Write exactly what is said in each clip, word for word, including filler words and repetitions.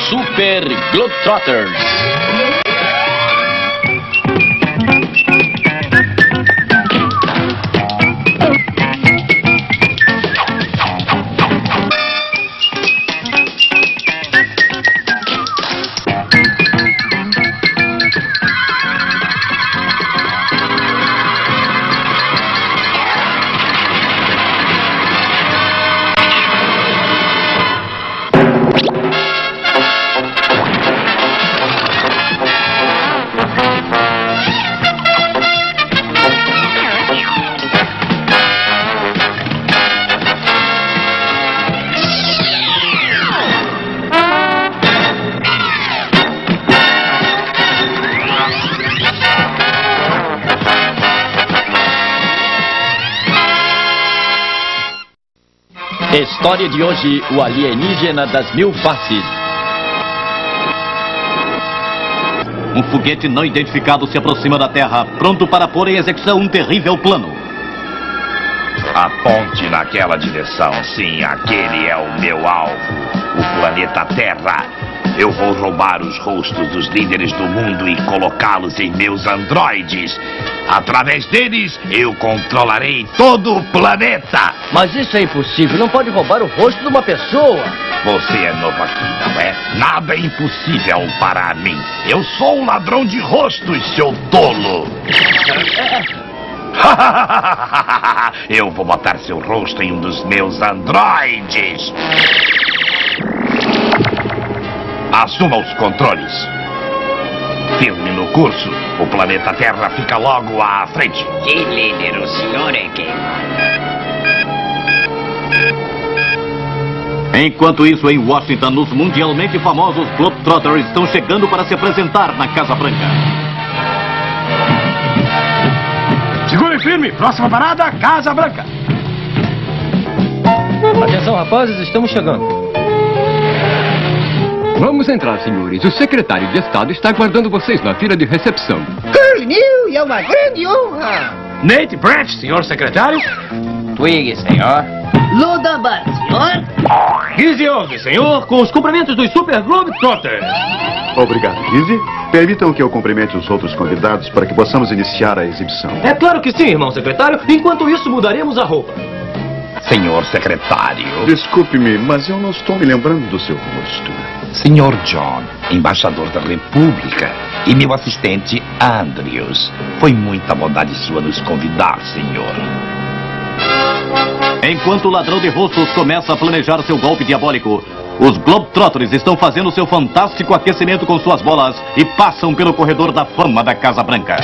Super Globetrotters. História de hoje, o alienígena das mil faces. Um foguete não identificado se aproxima da Terra, pronto para pôr em execução um terrível plano. Aponte naquela direção, sim, aquele é o meu alvo, o planeta Terra. Eu vou roubar os rostos dos líderes do mundo e colocá-los em meus androides. Através deles, eu controlarei todo o planeta. Mas isso é impossível, não pode roubar o rosto de uma pessoa. Você é novo aqui, não é? Nada é impossível para mim. Eu sou um ladrão de rostos, seu tolo. Eu vou botar seu rosto em um dos meus androides. Assuma os controles. Firme no curso. O planeta Terra fica logo à frente. Sim, líder, o senhor é quem manda. Enquanto isso, em Washington, os mundialmente famosos Globetrotters estão chegando para se apresentar na Casa Branca. Segurem firme. Próxima parada, Casa Branca. Atenção, rapazes, estamos chegando. Vamos entrar, senhores. O secretário de Estado está aguardando vocês na fila de recepção. Curly New, é uma grande honra. Nate Branch, senhor secretário. Twig, senhor. Luda Bart, senhor. Gizzy Old, senhor, com os cumprimentos dos Super Globetrotters. Obrigado, Gizzy. Permitam que eu cumprimente os outros convidados para que possamos iniciar a exibição. É claro que sim, irmão secretário. Enquanto isso, mudaremos a roupa. Senhor secretário. Desculpe-me, mas eu não estou me lembrando do seu rosto. Senhor John, embaixador da República, e meu assistente Andrews. Foi muita bondade sua nos convidar, senhor. Enquanto o ladrão de rostos começa a planejar seu golpe diabólico, os Globetrotters estão fazendo seu fantástico aquecimento com suas bolas e passam pelo corredor da fama da Casa Branca.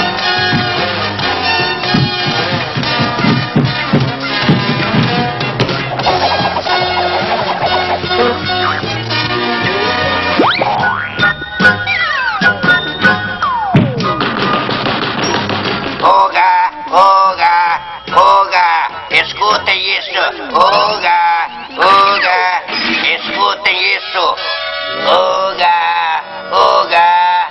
Escutem isso! Uga! Uga! Escutem isso! Uga! Uga!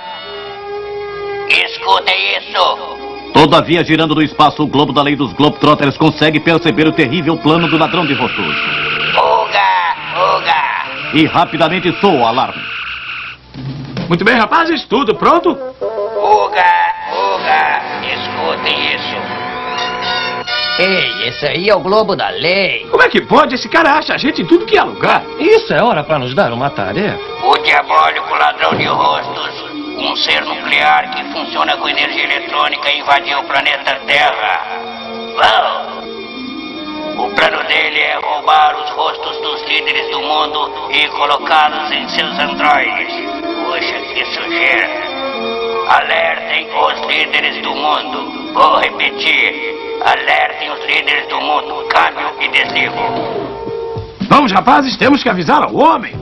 Escutem isso! Todavia, girando no espaço, o globo da lei dos Globetrotters consegue perceber o terrível plano do ladrão de rostos. Uga! Uga! E rapidamente soa o alarme. Muito bem, rapazes, tudo pronto? Uga! Uga! Escutem isso! Ei, esse aí é o Globo da Lei. Como é que pode? Esse cara acha a gente em tudo que é lugar. Isso é hora para nos dar uma tarefa. O diabólico ladrão de rostos, um ser nuclear que funciona com energia eletrônica, invadiu o planeta Terra. Uau! O plano dele é roubar os rostos dos líderes do mundo e colocá-los em seus androides. Puxa, que sujeira. Alertem os líderes do mundo. Vou repetir. Alertem os líderes do mundo. Câmbio e desligo. Vamos, rapazes, temos que avisar ao homem.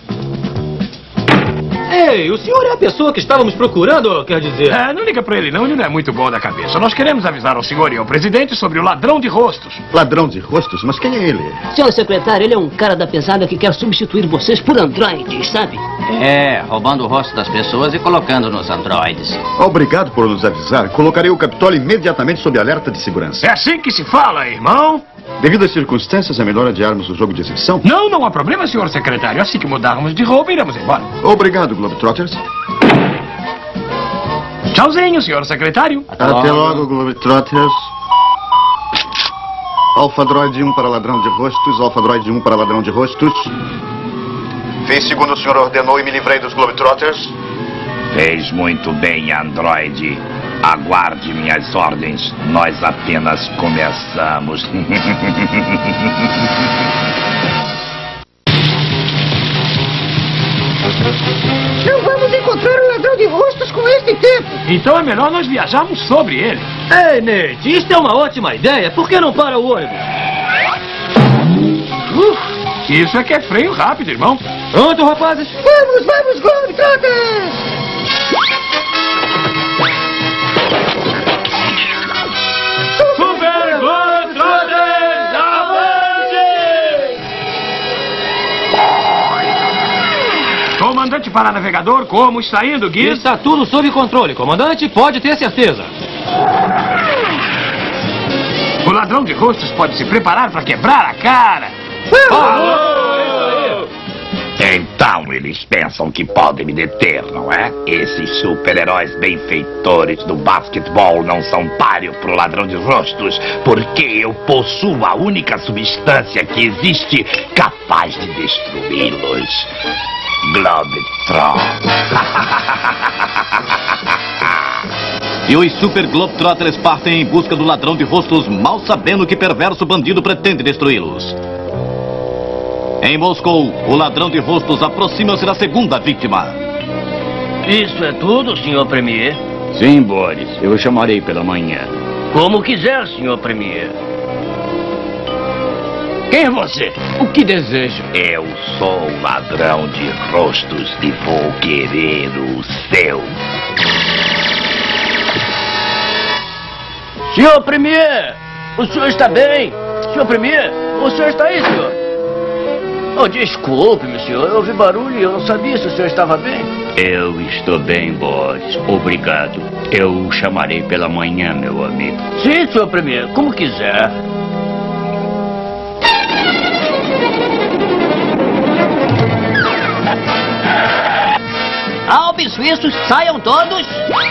Ei, o senhor é a pessoa que estávamos procurando, quer dizer? É, não liga pra ele não, ele não é muito bom da cabeça. Nós queremos avisar ao senhor e ao presidente sobre o ladrão de rostos. Ladrão de rostos? Mas quem é ele? Senhor secretário, ele é um cara da pesada que quer substituir vocês por androides, sabe? É, roubando o rosto das pessoas e colocando nos androides. Obrigado por nos avisar. Colocarei o Capitólio imediatamente sob alerta de segurança. É assim que se fala, irmão. Devido às circunstâncias, é melhor adiarmos o jogo de exibição? Não, não há problema, senhor secretário. Assim que mudarmos de roupa, iremos embora. Obrigado, Globetrotters. Tchauzinho, senhor secretário. Até, Até logo, Globetrotters. Alfa Droid um para ladrão de rostos, Alfa Droid um para ladrão de rostos. Fiz segundo o senhor ordenou e me livrei dos Globetrotters. Fez muito bem, Android. Aguarde minhas ordens. Nós apenas começamos. Não vamos encontrar o ladrão de rostos com este tempo. Então é melhor nós viajarmos sobre ele. Ei, Nate, isto é uma ótima ideia. Por que não para o ônibus? Uh, isso é que é freio rápido, irmão. Pronto, rapazes? Vamos, vamos, Globetrotters! Super Globetrotters, avante! Comandante para navegador, como está indo, Gui? Está tudo sob controle, comandante. Pode ter certeza. O ladrão de rostos pode se preparar para quebrar a cara. Oh! Então eles pensam que podem me deter, não é? Esses super-heróis benfeitores do basquetebol não são páreo pro ladrão de rostos, porque eu possuo a única substância que existe capaz de destruí-los. Globetron. E os Super Globetrotters partem em busca do ladrão de rostos, mal sabendo que perverso bandido pretende destruí-los. Em Moscou, o ladrão de rostos aproxima-se da segunda vítima. Isso é tudo, senhor Premier? Sim, Boris. Eu o chamarei pela manhã. Como quiser, senhor Premier. Quem é você? O que deseja? Eu sou o ladrão de rostos e vou querer o seu. Senhor Premier! O senhor está bem? Senhor Premier, o senhor está aí, senhor? Oh, desculpe-me, senhor. Eu ouvi barulho e eu não sabia se o senhor estava bem. Eu estou bem, Boris. Obrigado. Eu o chamarei pela manhã, meu amigo. Sim, senhor Premier. Como quiser. Alpes suíços, saiam todos!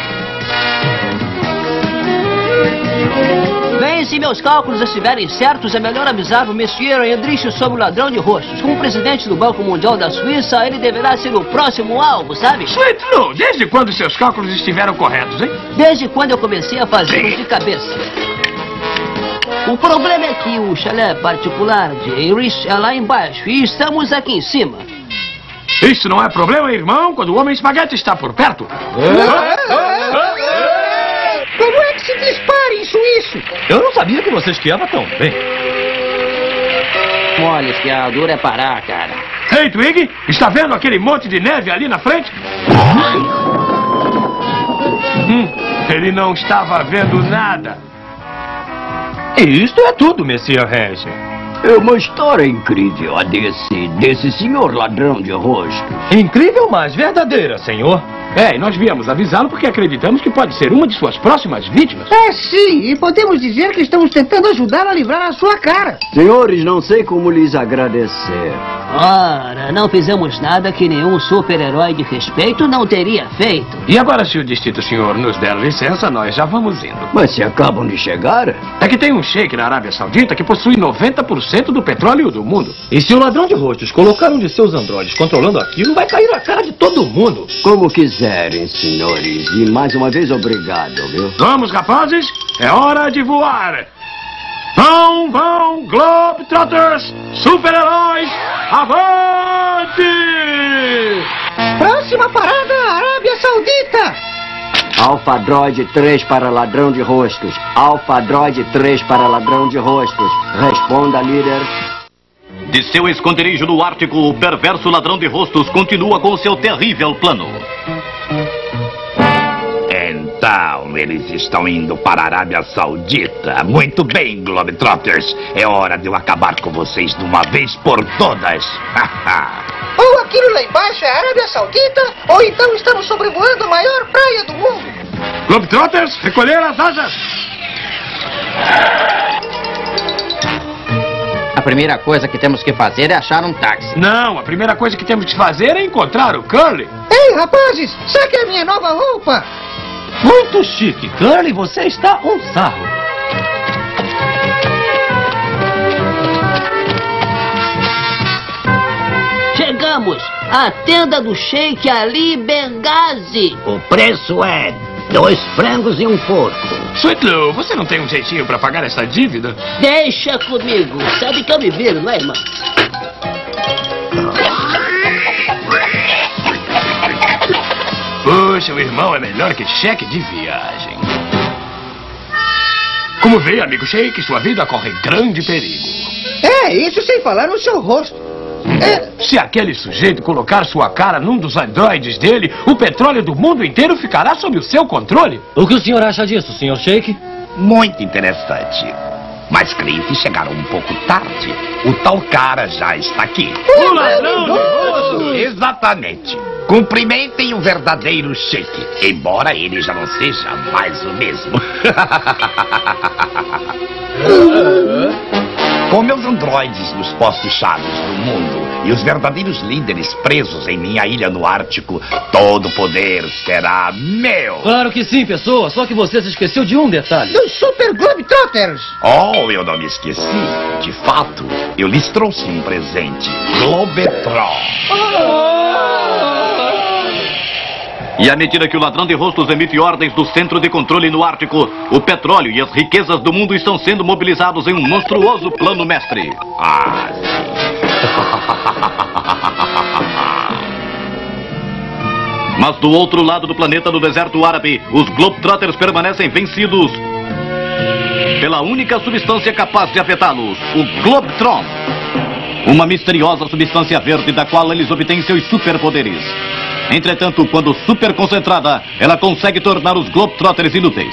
Bem, se meus cálculos estiverem certos, é melhor avisar o Monsieur Hendrich sobre o ladrão de rostos. Como presidente do Banco Mundial da Suíça, ele deverá ser o próximo alvo, sabe? Sweetlu, desde quando seus cálculos estiveram corretos, hein? Desde quando eu comecei a fazê-los de cabeça. O problema é que o chalé particular de Heinrich é lá embaixo e estamos aqui em cima. Isso não é problema, irmão, quando o homem espaguete está por perto. Como é que se dispara em suíço? Eu não sabia que você esquiava tão bem. Olha, esquiador é parar, cara. Ei, Twig, está vendo aquele monte de neve ali na frente? Hum, ele não estava vendo nada. E isto é tudo, Monsieur Henry. É uma história incrível a desse, desse senhor ladrão de rostos. Incrível, mas verdadeira, senhor. É, e nós viemos avisá-lo porque acreditamos que pode ser uma de suas próximas vítimas. É, sim, e podemos dizer que estamos tentando ajudá-lo a livrar a sua cara. Senhores, não sei como lhes agradecer. Ora, não fizemos nada que nenhum super-herói de respeito não teria feito. E agora, se o distinto senhor nos der licença, nós já vamos indo. Mas se acabam de chegar? É que tem um sheik na Arábia Saudita que possui noventa por cento do petróleo do mundo. E se o ladrão de rostos colocar um de seus androides controlando aquilo, vai cair na cara de todo mundo. Como quiserem, senhores. E mais uma vez, obrigado, viu? Vamos, rapazes, é hora de voar. Vão, vão, Globetrotters, super-heróis, avante! Próxima parada, Arábia Saudita! Alfa Droid três para ladrão de rostos. Alfa Droid três para ladrão de rostos. Responda, líder. De seu esconderijo no Ártico, o perverso ladrão de rostos continua com seu terrível plano. Então, eles estão indo para a Arábia Saudita. Muito bem, Globetrotters. É hora de eu acabar com vocês de uma vez por todas. Ou aquilo lá embaixo é a Arábia Saudita, ou então estamos sobrevoando a maior praia do mundo. Globetrotters, recolher as asas. primeira coisa que temos que fazer é achar um táxi. Não, a primeira coisa que temos que fazer é encontrar o Curly. Ei, rapazes, saque a minha nova roupa. Muito chique, Curly, você está um sarro. Chegamos! A tenda do Sheik Ali Benghazi. O preço é dois frangos e um porco. Sweet Lou, você não tem um jeitinho pra pagar essa dívida? Deixa comigo. Sabe que eu me viro, não é, irmão? Puxa, o irmão é melhor que cheque de viagem. Como vê, amigo Sheik, sua vida corre grande perigo. É, isso sem falar no seu rosto. É. Se aquele sujeito colocar sua cara num dos androides dele, o petróleo do mundo inteiro ficará sob o seu controle. O que o senhor acha disso, senhor Sheik? Muito interessante. Mas creio que chegaram um pouco tarde. O tal cara já está aqui. O ladrão! Exatamente. Cumprimentem o verdadeiro Sheik, embora ele já não seja mais o mesmo. Com meus androides nos postos-chave do mundo e os verdadeiros líderes presos em minha ilha no Ártico, todo o poder será meu. Claro que sim, pessoa. Só que você se esqueceu de um detalhe. Dos Super Globetrotters. Oh, eu não me esqueci. De fato, eu lhes trouxe um presente. Globetron. E à medida que o ladrão de rostos emite ordens do centro de controle no Ártico, o petróleo e as riquezas do mundo estão sendo mobilizados em um monstruoso plano mestre. Ah, Mas do outro lado do planeta, no deserto árabe, os Globetrotters permanecem vencidos pela única substância capaz de afetá-los, o Globetron. Uma misteriosa substância verde da qual eles obtêm seus superpoderes. Entretanto, quando super concentrada, ela consegue tornar os Globetrotters inúteis.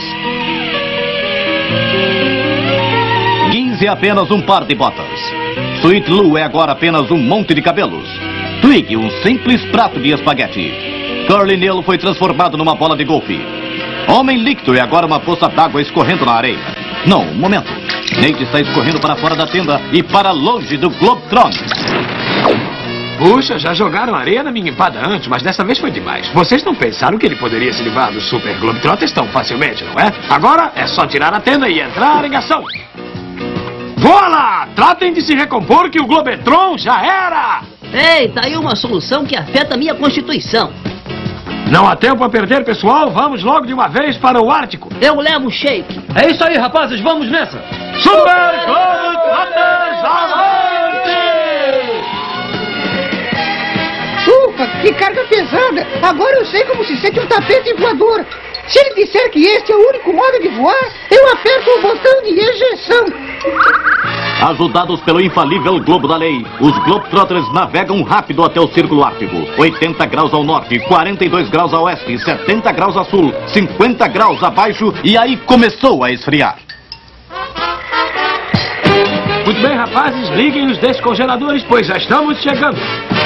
Ginz é apenas um par de botas. Sweet Lou é agora apenas um monte de cabelos. Twig, um simples prato de espaguete. Curly Nelo foi transformado numa bola de golfe. Homem Líquido é agora uma poça d'água escorrendo na areia. Não, um momento. Nate está escorrendo para fora da tenda e para longe do Globetron. Puxa, já jogaram areia na minha empada antes, mas dessa vez foi demais. Vocês não pensaram que ele poderia se livrar dos Super Globetrotters tão facilmente, não é? Agora é só tirar a tenda e entrar em ação. Voa lá! Tratem de se recompor que o Globetron já era! Ei, tá aí uma solução que afeta a minha constituição. Não há tempo a perder, pessoal. Vamos logo de uma vez para o Ártico. Eu levo o Sheik. É isso aí, rapazes. Vamos nessa. Super Globetrotters, avante! Ufa, que carga pesada! Agora eu sei como se sente um tapete voador. Se ele disser que este é o único modo de voar, eu aperto o botão de ejeção. Ajudados pelo infalível Globo da Lei, os Globetrotters navegam rápido até o Círculo Ártico. oitenta graus ao norte, quarenta e dois graus a oeste, setenta graus a sul, cinquenta graus abaixo, e aí começou a esfriar. Muito bem, rapazes, liguem os descongeladores, pois já estamos chegando.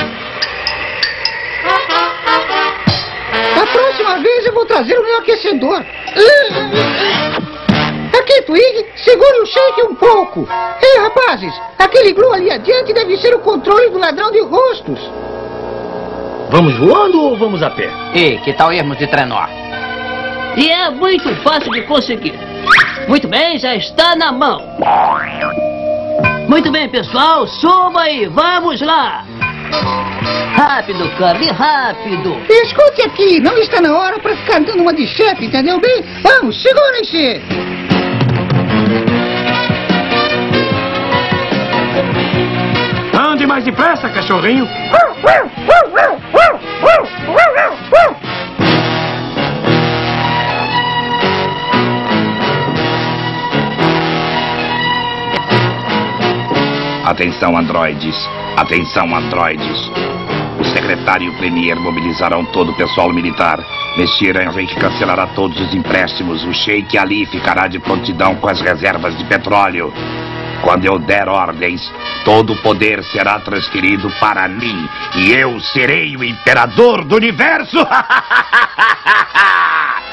Da próxima vez eu vou trazer o meu aquecedor. Aqui, Twig, segure o Sheik um pouco. Ei, rapazes, aquele glue ali adiante deve ser o controle do ladrão de rostos. Vamos voando ou vamos a pé? E que tal irmos de trenó? E é muito fácil de conseguir. Muito bem, já está na mão. Muito bem, pessoal, suba aí, vamos lá. Rápido, Curly, rápido. Escute aqui, não está na hora para ficar dando uma de chefe, entendeu bem? Vamos, segurem-se. Ande mais depressa, cachorrinho. Atenção, androides. Atenção, androides. O secretário e o premier mobilizarão todo o pessoal militar. Monsieur Henrique cancelará todos os empréstimos. O Sheik Ali ficará de prontidão com as reservas de petróleo. Quando eu der ordens, todo o poder será transferido para mim. E eu serei o imperador do universo.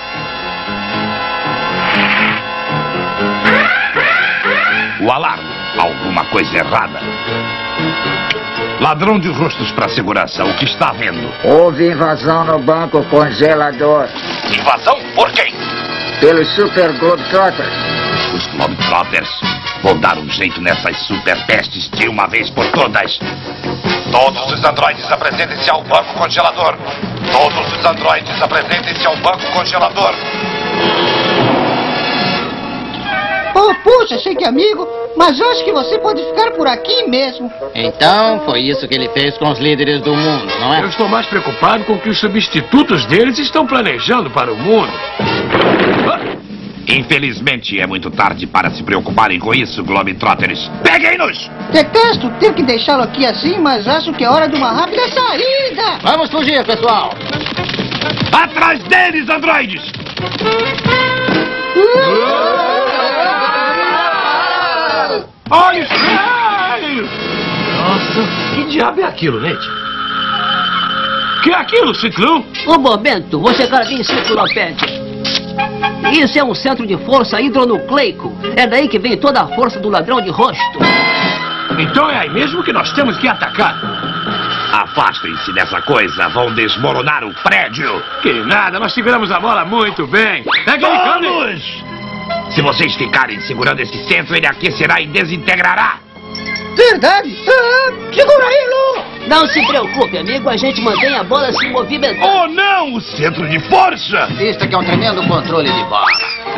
O alarme. alguma coisa errada. Ladrão de rostos para segurança, o que está vendo? Houve invasão no banco congelador. Invasão? Por quem? Pelos Super Globetrotters. Os Globetrotters vão dar um jeito nessas super pestes de uma vez por todas. Todos os androides apresentem-se ao banco congelador. Todos os androides apresentem-se ao banco congelador. Oh, puxa, Shake amigo, mas eu acho que você pode ficar por aqui mesmo. Então, foi isso que ele fez com os líderes do mundo, não é? Eu estou mais preocupado com o que os substitutos deles estão planejando para o mundo. Infelizmente, é muito tarde para se preocuparem com isso, Globetrotters. Peguem-nos! Detesto ter que deixá-lo aqui assim, mas acho que é hora de uma rápida saída. Vamos fugir, pessoal. Atrás deles, androides! Olha isso! Nossa, que diabo é aquilo, Nate? Que é aquilo, Ciclão? Ô, Bobento, você é cara de enciclopédia. Isso é um centro de força hidronucleico. É daí que vem toda a força do ladrão de rosto. Então é aí mesmo que nós temos que atacar. Afastem-se dessa coisa, vão desmoronar o prédio. Que nada, nós seguramos a bola muito bem. Pega aí, Vamos! Se vocês ficarem segurando esse centro, ele aquecerá e desintegrará. Verdade? Ah, segura aí, Lu! Não se preocupe, amigo, a gente mantém a bola se movimentando. Oh, não! O centro de força! Vista que é um tremendo controle de bola.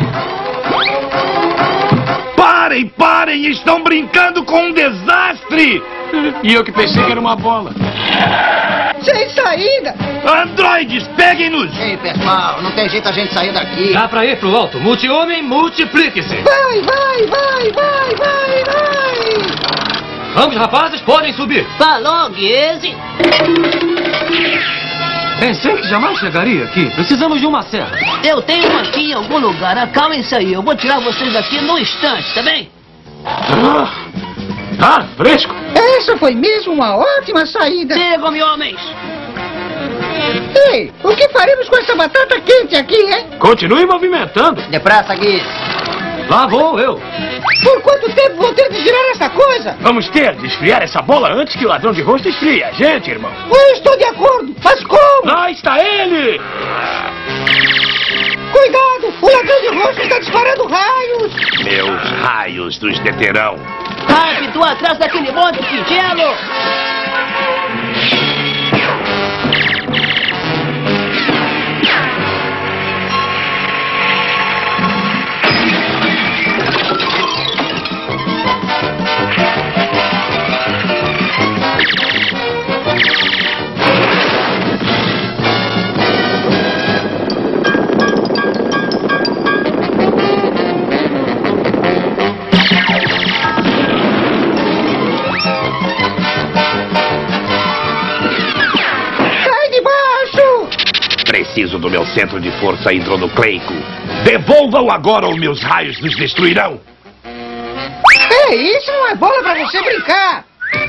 Parem, parem! Estão brincando com um desastre! E eu que pensei que era uma bola. Sem saída! Androides, peguem-nos! Ei, pessoal, não tem jeito a gente sair daqui. Dá pra ir pro alto. Multi-homem, multiplique-se. Vai, vai, vai, vai, vai, vai! Vamos, rapazes, podem subir. Falou, Guise. Pensei que jamais chegaria aqui. Precisamos de uma serra. Eu tenho uma aqui em algum lugar. Acalmem-se aí. Eu vou tirar vocês daqui num instante, tá bem? Ah, ah, fresco. Essa foi mesmo uma ótima saída. Sigam-me, homens. Ei, o que faremos com essa batata quente aqui, hein? Continue movimentando. Depressa, Guise. Lá vou eu. Por quanto tempo vou ter de girar essa coisa? Vamos ter de esfriar essa bola antes que o ladrão de rosto esfrie a gente, irmão. Eu estou de acordo, mas como? Lá está ele! Cuidado, o ladrão de rosto está disparando raios. Meus raios dos deterão. Rápido, atrás daquele monte de gelo. Preciso do meu centro de força hidronucleico. Devolvam agora os meus raios nos destruirão. Ei, isso não é bola pra você brincar.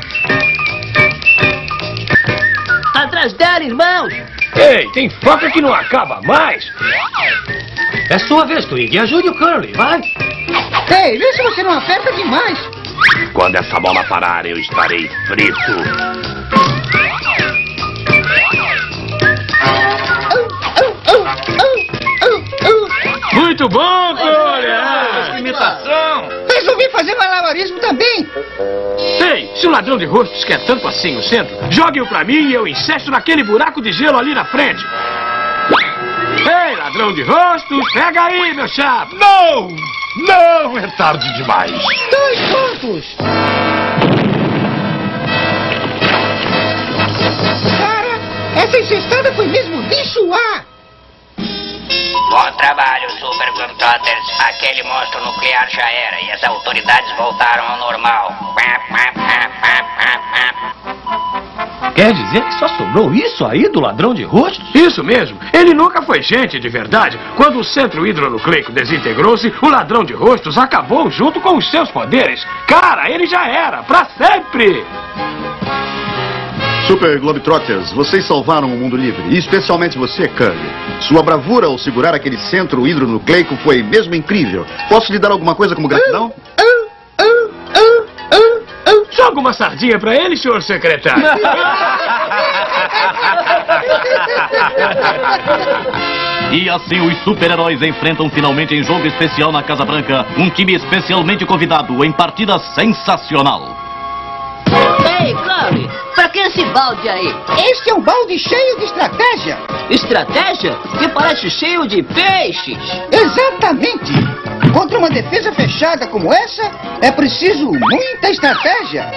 Atrás dela, irmãos. Ei, tem faca que não acaba mais. É sua vez, Twig. Ajude o Curly, vai. Ei, vê se você não aperta demais. Quando essa bola parar, eu estarei frito. Muito bom, Curly! Imitação! Resolvi fazer malabarismo também. Ei, se o ladrão de rostos quer tanto assim o centro, jogue-o pra mim e eu incesto naquele buraco de gelo ali na frente. Ei, ladrão de rostos, pega aí, meu chapa! Não! Não! É tarde demais. Dois pontos. Cara, essa incestada foi mesmo de suar. Bom trabalho, Super Globetrotters. Aquele monstro nuclear já era e as autoridades voltaram ao normal. Quer dizer que só sobrou isso aí do ladrão de rostos? Isso mesmo. Ele nunca foi gente de verdade. Quando o centro hidronucleico desintegrou-se, o ladrão de rostos acabou junto com os seus poderes. Cara, ele já era, pra sempre! Super Globetrotters, vocês salvaram o mundo livre, e especialmente você, Curly. Sua bravura ao segurar aquele centro hidronucleico foi mesmo incrível. Posso lhe dar alguma coisa como gratidão? Uh, uh, uh, uh. alguma sardinha pra ele, senhor secretário? E assim os super-heróis enfrentam finalmente em jogo especial na Casa Branca um time especialmente convidado em partida sensacional. Ei, Clary, pra que esse balde aí? Este é um balde cheio de estratégia. Estratégia? Que parece cheio de peixes. Exatamente. Contra uma defesa fechada como essa, é preciso muita estratégia.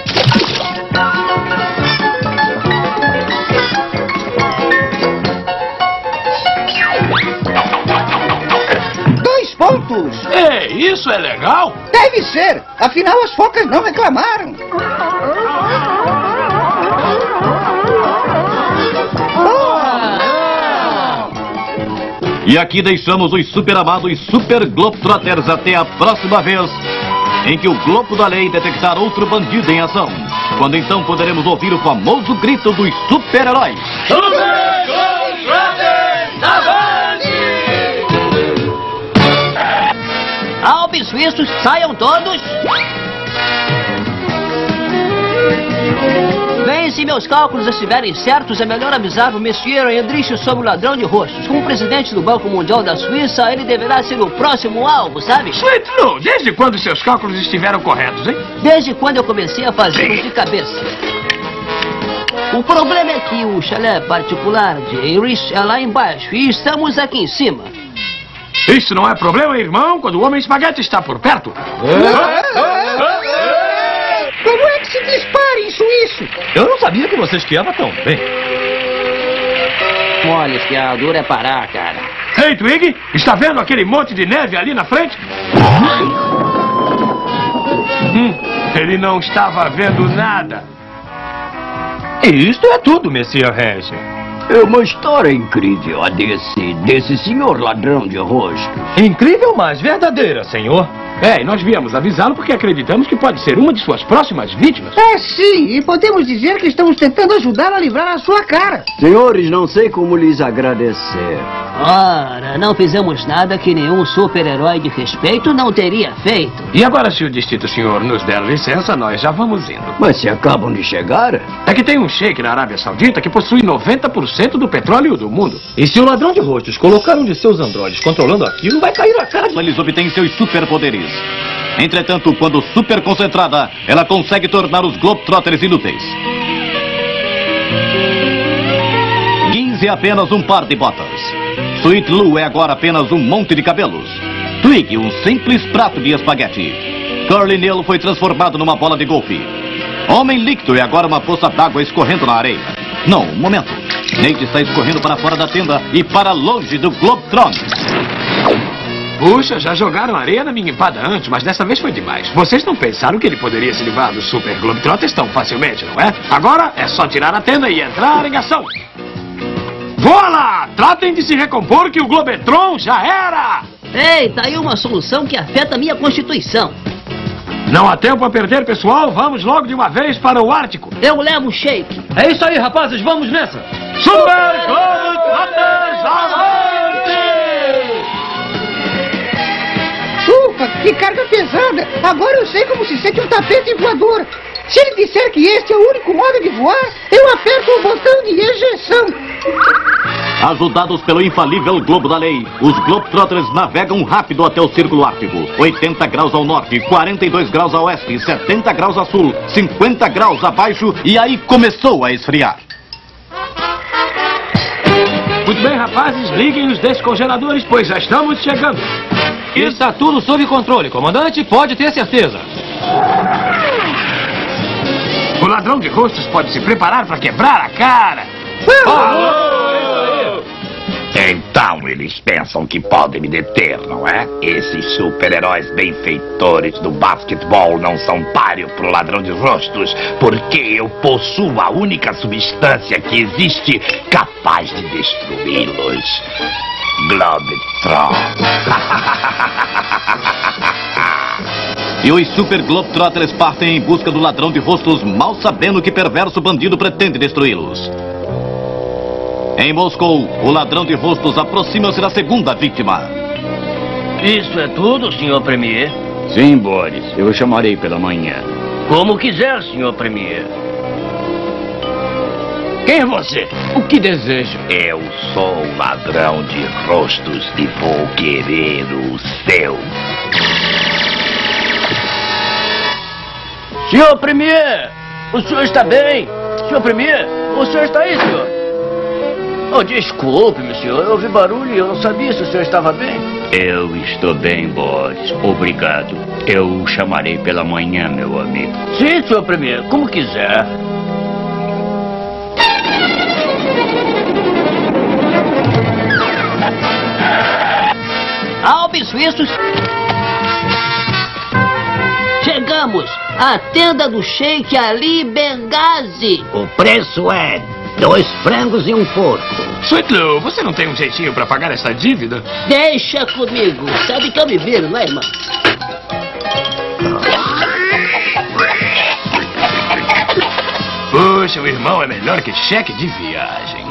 Dois pontos. Ei, isso é legal? Deve ser. Afinal, as focas não reclamaram. E aqui deixamos os super amados Super Globetrotters até a próxima vez, em que o Globo da Lei detectar outro bandido em ação. Quando então poderemos ouvir o famoso grito dos super-heróis. Super Globetrotters, avante! Alpes suíços, saiam todos! Bem, se meus cálculos estiverem certos, é melhor avisar o Monsieur Hendrich sobre o ladrão de rostos. Como presidente do Banco Mundial da Suíça, ele deverá ser o próximo alvo, sabe? Sweetlu, desde quando seus cálculos estiveram corretos, hein? Desde quando eu comecei a fazê-los de cabeça. O problema é que o chalé particular de Heinrich é lá embaixo e estamos aqui em cima. Isso não é problema, irmão, quando o Homem Espaguete está por perto. Como é que se dispara em suíço? Eu não sabia que você esquiava tão bem. Olha, esquiador é parar, cara. Ei, Twig, está vendo aquele monte de neve ali na frente? Hum, ele não estava vendo nada. E isto é tudo, Monsieur Henry. É uma história incrível a desse, desse senhor ladrão de rostos. Incrível, mas verdadeira, senhor. É, e nós viemos avisá-lo porque acreditamos que pode ser uma de suas próximas vítimas. É, sim, e podemos dizer que estamos tentando ajudá-lo a livrar a sua cara. Senhores, não sei como lhes agradecer. Ora, não fizemos nada que nenhum super-herói de respeito não teria feito. E agora, se o distinto senhor nos der licença, nós já vamos indo. Mas se acabam de chegar? É que tem um sheik na Arábia Saudita que possui noventa por cento do petróleo do mundo. E se o ladrão de rostos colocar um de seus androides controlando aquilo, vai cair na cara de... Eles obtêm seus superpoderes. Entretanto, quando super concentrada, ela consegue tornar os Globetrotters inúteis. Giz é apenas um par de botas. Sweet Lou é agora apenas um monte de cabelos. Twig, um simples prato de espaguete. Curly Neil foi transformado numa bola de golfe. Homem Líquido é agora uma poça d'água escorrendo na areia. Não, um momento. Nate está escorrendo para fora da tenda e para longe do Globetron. Puxa, já jogaram areia na minha empada antes, mas dessa vez foi demais. Vocês não pensaram que ele poderia se livrar dos Super Globetrotters tão facilmente, não é? Agora é só tirar a tenda e entrar em ação. Voa lá! Tratem de se recompor que o Globetron já era! Ei, tá aí uma solução que afeta a minha constituição. Não há tempo a perder, pessoal. Vamos logo de uma vez para o Ártico. Eu levo o shake. É isso aí, rapazes. Vamos nessa. Super Globetrotters, avante! Ufa, que carga pesada! Agora eu sei como se sente um tapete voador. Se ele disser que este é o único modo de voar, eu aperto o botão de ejeção. Ajudados pelo infalível Globo da Lei, os Globetrotters navegam rápido até o Círculo Ártico. oitenta graus ao norte, quarenta e dois graus a oeste, setenta graus a sul, cinquenta graus abaixo, e aí começou a esfriar. Muito bem, rapazes, liguem os descongeladores, pois já estamos chegando. Está tudo sob controle, comandante, pode ter certeza. O ladrão de rostos pode se preparar para quebrar a cara. Alô! Então eles pensam que podem me deter, não é? Esses super-heróis benfeitores do basquetebol não são páreo pro ladrão de rostos, porque eu possuo a única substância que existe capaz de destruí-los. Globetron. E os Super Globetrotters partem em busca do ladrão de rostos, mal sabendo que perverso bandido pretende destruí-los. Em Moscou, o ladrão de rostos aproxima-se da segunda vítima. Isso é tudo, senhor Premier? Sim, Boris. Eu o chamarei pela manhã. Como quiser, senhor Premier. Quem é você? O que deseja? Eu sou o ladrão de rostos e vou querer o seu. Senhor Premier! O senhor está bem? Senhor Premier? O senhor está aí, senhor? Oh, desculpe-me, senhor. Eu ouvi barulho e eu não sabia se o senhor estava bem. Eu estou bem, boss. Obrigado. Eu o chamarei pela manhã, meu amigo. Sim, senhor Premier. Como quiser. Alpes suíços. Chegamos à tenda do Sheik Ali Benghazi. O preço é dois frangos e um porco. Sweetlow, você não tem um jeitinho pra pagar essa dívida? Deixa comigo. Sabe que eu me viro, não é, irmão? Puxa, o irmão é melhor que cheque de viagem.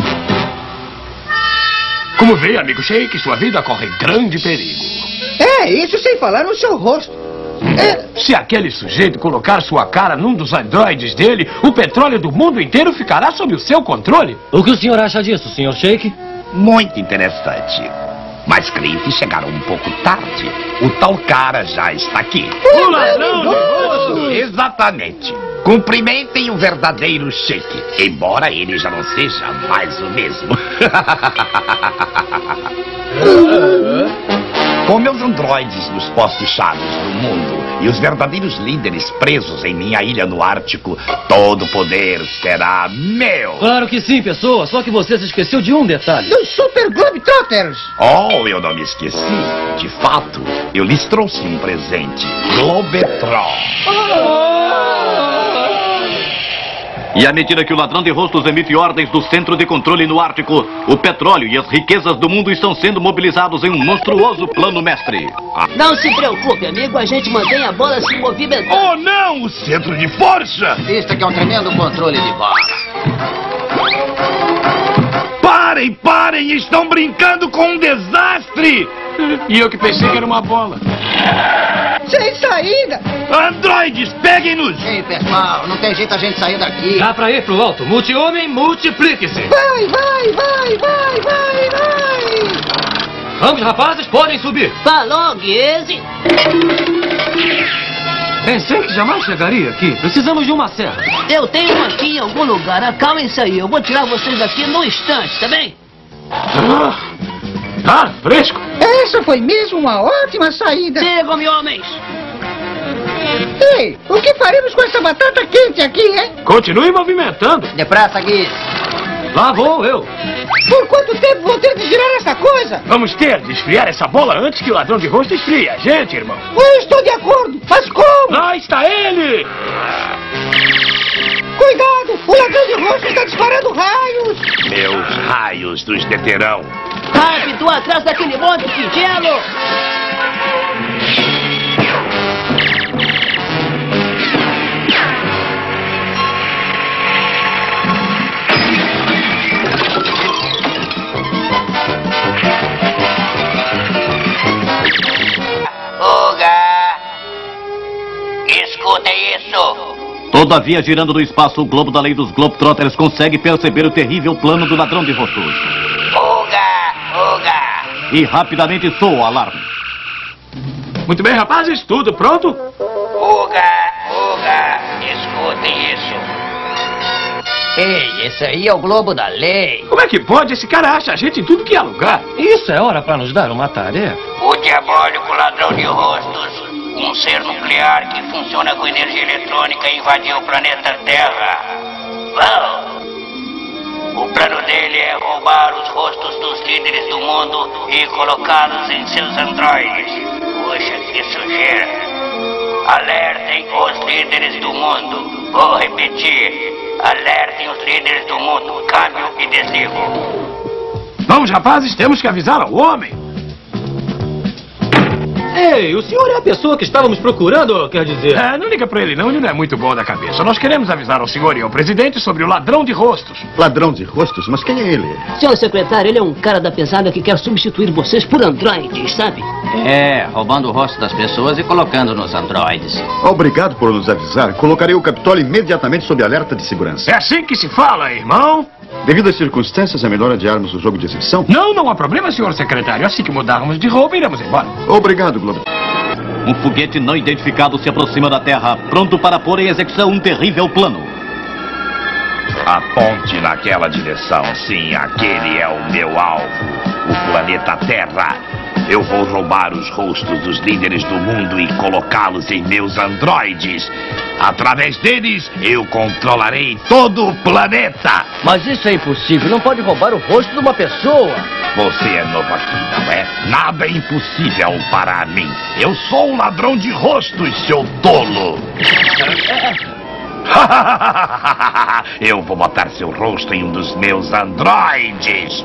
Como vê, amigo Sheik, sua vida corre grande perigo. É, isso sem falar no seu rosto. É... Se aquele sujeito colocar sua cara num dos androides dele, o petróleo do mundo inteiro ficará sob o seu controle. O que o senhor acha disso, senhor Sheik? Muito interessante. Mas creio que chegaram um pouco tarde. O tal cara já está aqui. O ladrão de rostos! Exatamente. Cumprimentem o verdadeiro Sheik, embora ele já não seja mais o mesmo. Com meus androides nos postos-chave do mundo e os verdadeiros líderes presos em minha ilha no Ártico, todo o poder será meu. Claro que sim, pessoa. Só que você se esqueceu de um detalhe. Dos Super Globetrotters. Oh, eu não me esqueci. De fato, eu lhes trouxe um presente. Globetron. E à medida que o ladrão de rostos emite ordens do centro de controle no Ártico, o petróleo e as riquezas do mundo estão sendo mobilizados em um monstruoso plano mestre. Não se preocupe, amigo. A gente mantém a bola se movimentando. Oh, não! O centro de força! Vista que é um tremendo controle de bola. Parem, parem! Estão brincando com um desastre! E eu que pensei que era uma bola. Sem saída! Androides, peguem-nos! Ei, pessoal, não tem jeito a gente sair daqui. Dá pra ir pro alto. Multi-homem, multiplique-se. Vai, vai, vai, vai, vai, vai! Vamos, rapazes, podem subir. Falou, Guise. Pensei que jamais chegaria aqui. Precisamos de uma serra. Eu tenho uma aqui em algum lugar. Acalmem-se aí. Eu vou tirar vocês daqui num instante, tá bem? Ah, tá fresco. Essa foi mesmo uma ótima saída. Sigam-me, homens. Ei, o que faremos com essa batata quente aqui, hein? Continue movimentando. Depressa, Guise. Lá vou eu. Por quanto tempo vou ter de girar essa coisa? Vamos ter de esfriar essa bola antes que o ladrão de rosto esfrie a gente, irmão. Eu estou de acordo, mas como? Lá está ele! Cuidado, o ladrão de rosto está disparando raios. Meus raios nos deterão. Rápido, atrás daquele monte de gelo. Escutem isso! Todavia, girando no espaço, o globo da lei dos Globetrotters consegue perceber o terrível plano do ladrão de rostos. Uga! Uga! E rapidamente soa o alarme. Muito bem, rapazes, tudo pronto? Uga! Uga! Escutem isso! Ei, esse aí é o Globo da Lei. Como é que pode? Esse cara acha a gente em tudo que é lugar. Isso é hora pra nos dar uma tarefa. O diabólico ladrão de rostos, um ser nuclear que funciona com energia eletrônica, invadiu o planeta Terra. Uau! O plano dele é roubar os rostos dos líderes do mundo e colocá-los em seus androides. Puxa, que sujeira! Alertem os líderes do mundo. Vou repetir. Alertem os líderes do mundo. Câmbio e desligo. Vamos, rapazes, temos que avisar ao homem. Ei, o senhor é a pessoa que estávamos procurando, quer dizer? É, não liga pra ele não, ele não é muito bom da cabeça. Nós queremos avisar ao senhor e ao presidente sobre o ladrão de rostos. Ladrão de rostos? Mas quem é ele? Senhor secretário, ele é um cara da pesada que quer substituir vocês por androides, sabe? É, roubando o rosto das pessoas e colocando nos androides. Obrigado por nos avisar. Colocarei o Capitólio imediatamente sob alerta de segurança. É assim que se fala, irmão? Devido às circunstâncias, é melhor adiarmos o jogo de exibição? Não, não há problema, senhor secretário. Assim que mudarmos de roupa, iremos embora. Obrigado, Globo. Um foguete não identificado se aproxima da Terra, pronto para pôr em execução um terrível plano. Aponte naquela direção, sim, aquele é o meu alvo, o planeta Terra. Eu vou roubar os rostos dos líderes do mundo e colocá-los em meus androides. Através deles, eu controlarei todo o planeta. Mas isso é impossível, não pode roubar o rosto de uma pessoa. Você é novo aqui, não é? Nada é impossível para mim. Eu sou um ladrão de rostos, seu tolo. Eu vou botar seu rosto em um dos meus androides.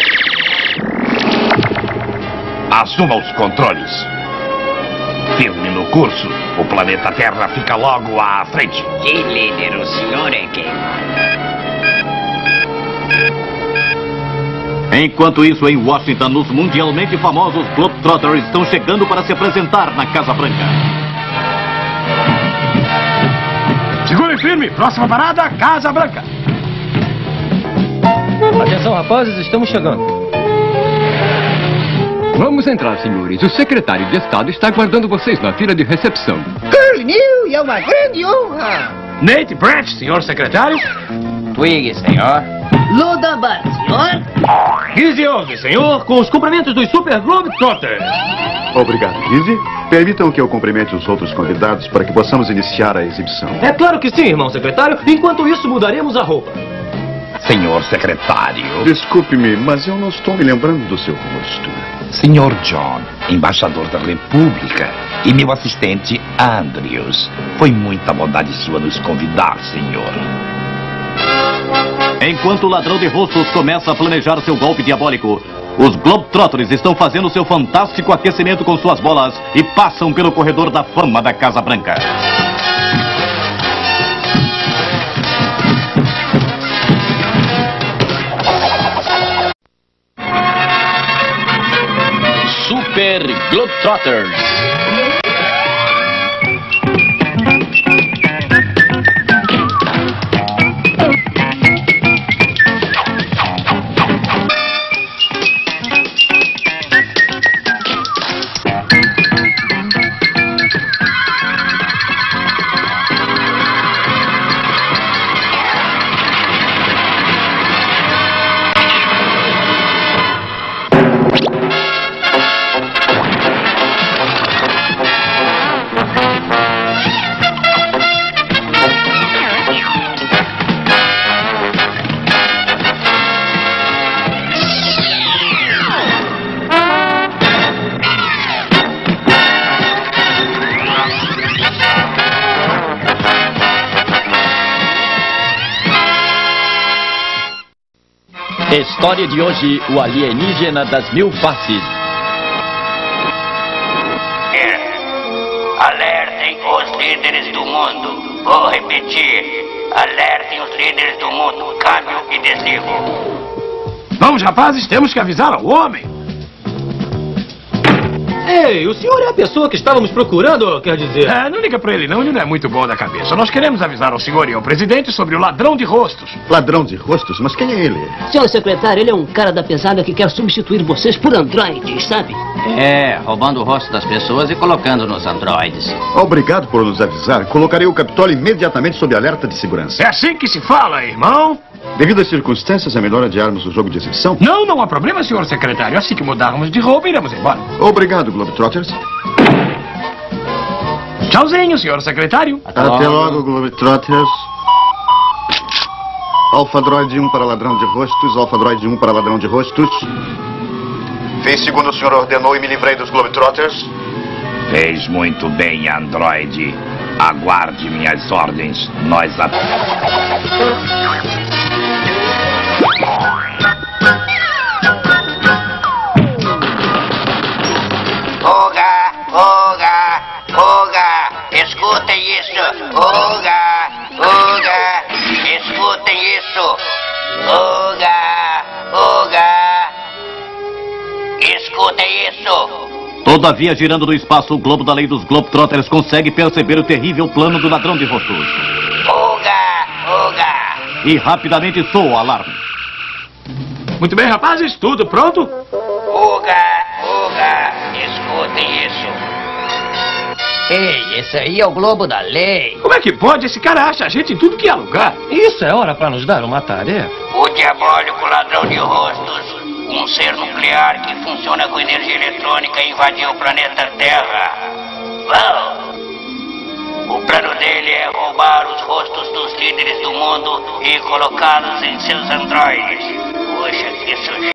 Assuma os controles. Firme no curso. O planeta Terra fica logo à frente. Que líder, o senhor é quem manda. Enquanto isso, em Washington, os mundialmente famosos Globetrotters estão chegando para se apresentar na Casa Branca. Segurem firme. Próxima parada, Casa Branca. Atenção, rapazes, estamos chegando. Vamos entrar, senhores. O secretário de Estado está aguardando vocês na fila de recepção. Curly New, e é uma grande honra. Nate Branch, senhor secretário. Twig, senhor. Luda Bar, senhor. Gizzy Young, senhor, com os cumprimentos dos Super Globetrotters. Obrigado, Gizzy. Permitam que eu cumprimente os outros convidados para que possamos iniciar a exibição. É claro que sim, irmão secretário. Enquanto isso, mudaremos a roupa. Senhor secretário. Desculpe-me, mas eu não estou me lembrando do seu rosto. Senhor John, embaixador da República, e meu assistente Andrews. Foi muita bondade sua nos convidar, senhor. Enquanto o ladrão de rostos começa a planejar seu golpe diabólico, os Globetrotters estão fazendo seu fantástico aquecimento com suas bolas e passam pelo corredor da fama da Casa Branca. Super Globetrotters. História de hoje, o alienígena das mil faces. Alertem os líderes do mundo. Vou repetir. Alertem os líderes do mundo. Câmbio e desligo. Vamos, rapazes, temos que avisar ao homem. Ei, o senhor é a pessoa que estávamos procurando, quer dizer? É, não liga pra ele não, ele não é muito bom da cabeça. Nós queremos avisar ao senhor e ao presidente sobre o ladrão de rostos. Ladrão de rostos? Mas quem é ele? Senhor secretário, ele é um cara da pesada que quer substituir vocês por androides, sabe? É, roubando o rosto das pessoas e colocando nos androides. Obrigado por nos avisar. Colocarei o Capitólio imediatamente sob alerta de segurança. É assim que se fala, irmão. Devido às circunstâncias, é melhor adiarmos o jogo de exibição? Não, não há problema, senhor secretário. Assim que mudarmos de roupa, iremos embora. Obrigado, Globetrotters. Tchauzinho, senhor secretário. Até, Até logo, Globetrotters. Alpha Droid um para ladrão de rostos, Alpha Droid um para ladrão de rostos. Fiz segundo o senhor ordenou e me livrei dos Globetrotters. Fez muito bem, androide. Aguarde minhas ordens. Nós a... Fuga! Uga! Uga! Escutem isso! Todavia, girando no espaço, o globo da lei dos Globetrotters consegue perceber o terrível plano do ladrão de rostos. Uga! Uga! E rapidamente soa o alarme. Muito bem, rapazes, tudo pronto? Uga! Uga! Escutem isso! Ei, esse aí é o globo da lei. Como é que pode? Esse cara acha a gente em tudo que é lugar. Isso é hora pra nos dar uma tarefa. O diabólico ladrão de rostos, um ser nuclear que funciona com energia eletrônica, invadiu o planeta Terra. Uau! O plano dele é roubar os rostos dos líderes do mundo e colocá-los em seus androides. Puxa, que sujeito.